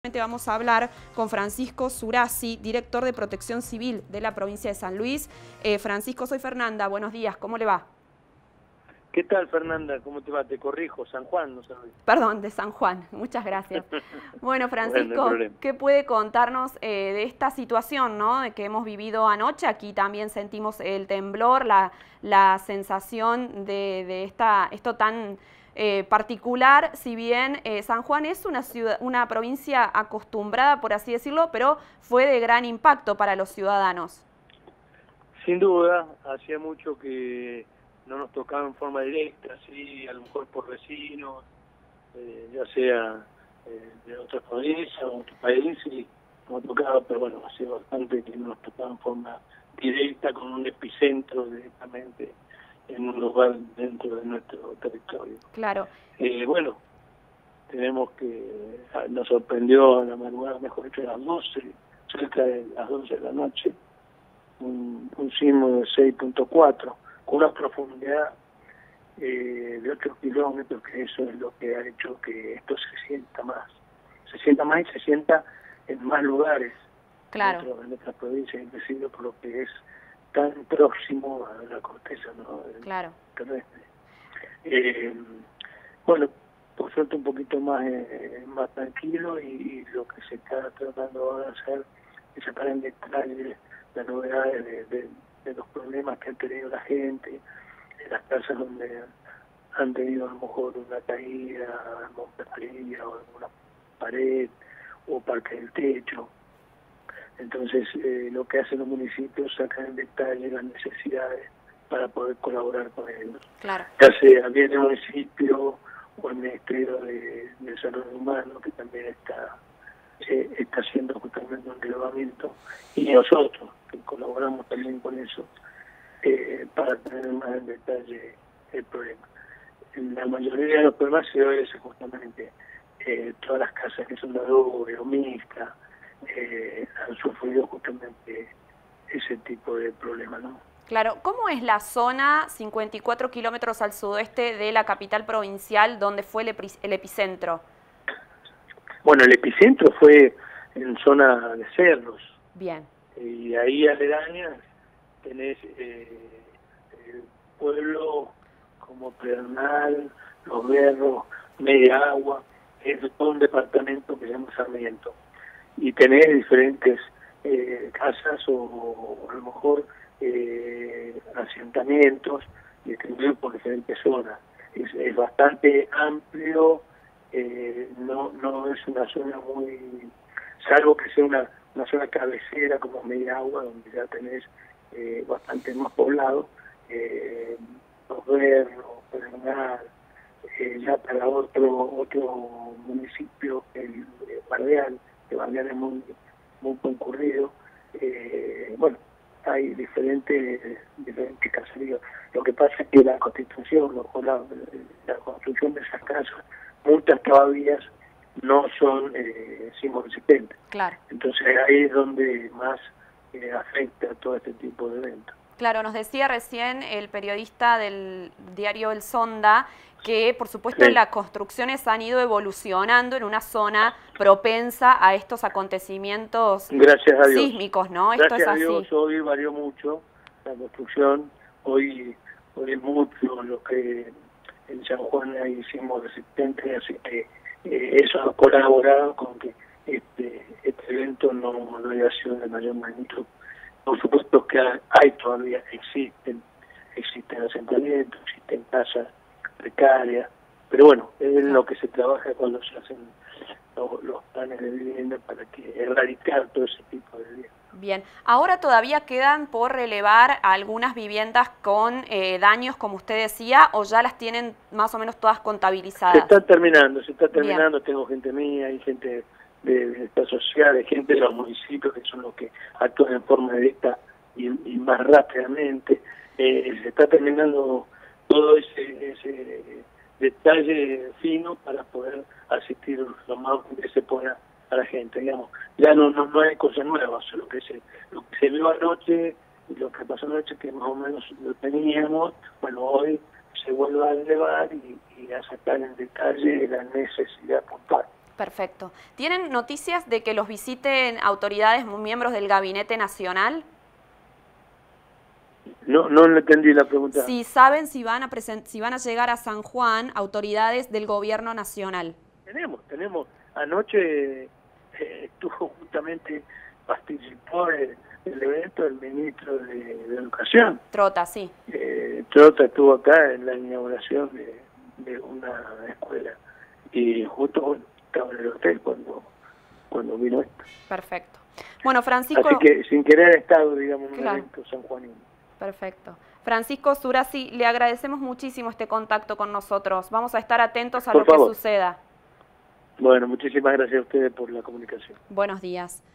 Vamos a hablar con Francisco Zurasi, director de Protección Civil de la provincia de San Luis. Francisco, soy Fernanda, buenos días, ¿cómo le va? ¿Qué tal, Fernanda? ¿Cómo te va? Te corrijo, San Juan, no San Luis. Perdón, de San Juan, muchas gracias. Bueno, Francisco, Bueno, ¿qué puede contarnos de esta situación, ¿no?, de que hemos vivido anoche? Aquí también sentimos el temblor, la sensación de esto tan particular, si bien San Juan es una provincia acostumbrada, por así decirlo, pero fue de gran impacto para los ciudadanos. Sin duda, hacía mucho que no nos tocaba en forma directa, sí, a lo mejor por vecinos, ya sea de otras provincias o otros países, y nos tocaba, pero bueno, hacía bastante que no nos tocaba en forma directa, con un epicentro directamente en un lugar dentro de nuestro territorio. Claro. Bueno, tenemos que, nos sorprendió a la madrugada, mejor dicho, a las 12, cerca de las 12 de la noche, un sismo de 6.4, con una profundidad de 8 kilómetros, que eso es lo que ha hecho que esto se sienta más y se sienta en más lugares. Claro. Dentro de nuestra provincia, inclusive por lo que es tan próximo a la corteza, ¿no?, Claro. terrestre. Bueno, por suerte un poquito más tranquilo, y lo que se está tratando ahora de hacer es sacar en detalle las novedades de los problemas que ha tenido la gente, en las casas donde han tenido a lo mejor una caída, mampostería o alguna pared o parte del techo. Entonces, lo que hacen los municipios es sacar en detalle las necesidades para poder colaborar con ellos. Claro. Ya sea bien el municipio o el Ministerio de Desarrollo Humano, que también está haciendo justamente un relevamiento, y nosotros, que colaboramos también con eso, para tener más en detalle el problema. La mayoría de los problemas se debe justamente todas las casas que son de adobe o mixtas, han sufrido justamente ese tipo de problemas, ¿no? Claro, ¿cómo es la zona 54 kilómetros al sudoeste de la capital provincial donde fue el epicentro? Bueno, el epicentro fue en zona de cerros. Bien. Y ahí aledañas tenés el pueblo como Pedernal, Los Berros, Media Agua, es todo un departamento que se llama Sarmiento. Y tenés diferentes casas o a lo mejor asentamientos distribuidos por diferentes zonas. Es bastante amplio, no es una zona muy, salvo que sea una zona cabecera como Media Agua, donde ya tenés bastante más poblado, Los Berros, Pedernal, ya para otro municipio, el Bardeal, que Bardeal es muy concurrido. Bueno, hay diferentes caseríos. Lo que pasa es que la constitución, o la construcción de esas casas, muchas todavía no son sismoresistentes. Claro. Entonces ahí es donde más afecta todo este tipo de eventos. Claro, nos decía recién el periodista del diario El Sonda que, por supuesto, Sí, las construcciones han ido evolucionando en una zona propensa a estos acontecimientos gracias a Dios. sísmicos, ¿no? Gracias Esto es a así. Dios, hoy varió mucho la construcción. Hoy es mucho lo que en San Juan hay sismos resistentes, así que eso ha colaborado con que este evento no haya sido de mayor magnitud. Por supuesto que todavía existen asentamientos, existen casas precarias, pero bueno, es en lo que se trabaja cuando se hacen los planes de vivienda para erradicar todo ese tipo de vivienda. Bien, ahora todavía quedan por relevar algunas viviendas con daños, como usted decía, o ya las tienen más o menos todas contabilizadas. Se está terminando. Bien. Tengo gente mía, hay gente de bienestar social, hay gente de los municipios que son los que actúan en forma directa y más rápidamente. Se está terminando todo ese detalle fino para poder asistir lo más que se pueda a la gente, digamos. Ya no hay cosas nuevas, lo que se vio anoche y lo que pasó anoche, que más o menos lo teníamos. Bueno, hoy se vuelve a elevar y a sacar en detalle la necesidad puntual. Perfecto. ¿Tienen noticias de que los visiten autoridades, miembros del Gabinete Nacional? No, no le entendí la pregunta. Si saben si van a llegar a San Juan autoridades del Gobierno Nacional. Tenemos. Anoche estuvo justamente, participó del evento el ministro de Educación. Trota, sí. Trota estuvo acá en la inauguración de una escuela y justo estaba en el hotel cuando vino esto. Perfecto. Bueno, Francisco... Así que sin querer ha estado, digamos, en un Claro. evento sanjuanino. Perfecto. Francisco Surasi, le agradecemos muchísimo este contacto con nosotros. Vamos a estar atentos a lo que suceda. Bueno, muchísimas gracias a ustedes por la comunicación. Buenos días.